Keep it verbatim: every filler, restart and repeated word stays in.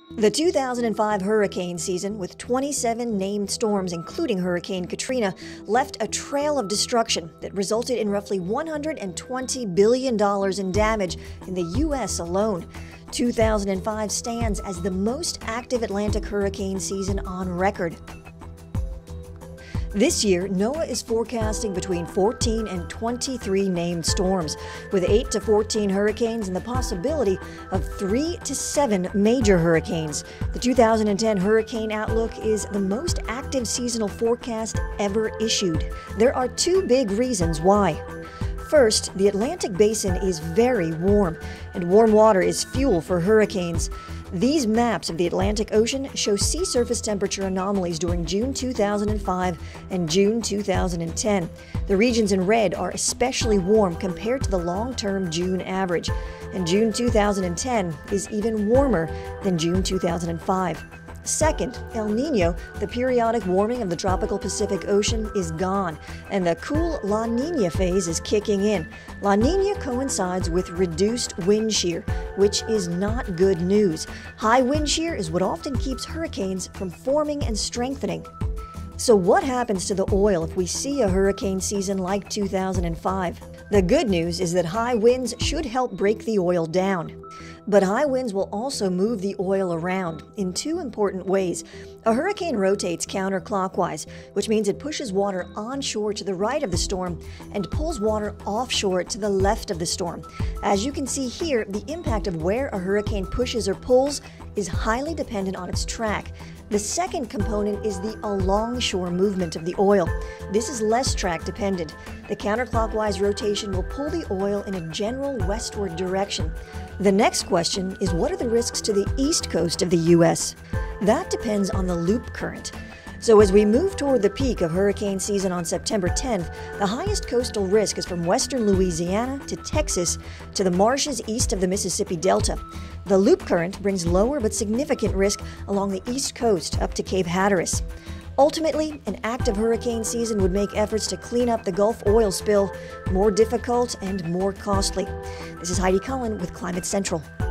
The two thousand five hurricane season, with twenty-seven named storms including Hurricane Katrina, left a trail of destruction that resulted in roughly one hundred twenty billion dollars in damage in the U S alone. two thousand five stands as the most active Atlantic hurricane season on record. This year, NOAA is forecasting between fourteen and twenty-three named storms, with eight to fourteen hurricanes and the possibility of three to seven major hurricanes. The two thousand ten Hurricane Outlook is the most active seasonal forecast ever issued. There are two big reasons why. First, the Atlantic Basin is very warm, and warm water is fuel for hurricanes. These maps of the Atlantic Ocean show sea surface temperature anomalies during June two thousand five and June two thousand ten. The regions in red are especially warm compared to the long-term June average, and June two thousand ten is even warmer than June two thousand five. Second, El Niño, the periodic warming of the tropical Pacific Ocean, is gone, and the cool La Niña phase is kicking in. La Niña coincides with reduced wind shear, which is not good news. High wind shear is what often keeps hurricanes from forming and strengthening. So what happens to the oil if we see a hurricane season like two thousand five? The good news is that high winds should help break the oil down. But high winds will also move the oil around in two important ways. A hurricane rotates counterclockwise, which means it pushes water onshore to the right of the storm and pulls water offshore to the left of the storm. As you can see here, the impact of where a hurricane pushes or pulls is highly dependent on its track. The second component is the alongshore movement of the oil. This is less track dependent. The counterclockwise rotation will pull the oil in a general westward direction. The next question is, what are the risks to the east coast of the U S? That depends on the loop current. So as we move toward the peak of hurricane season on September tenth, the highest coastal risk is from western Louisiana to Texas to the marshes east of the Mississippi Delta. The loop current brings lower but significant risk along the east coast up to Cape Hatteras. Ultimately, an active hurricane season would make efforts to clean up the Gulf oil spill more difficult and more costly. This is Heidi Cullen with Climate Central.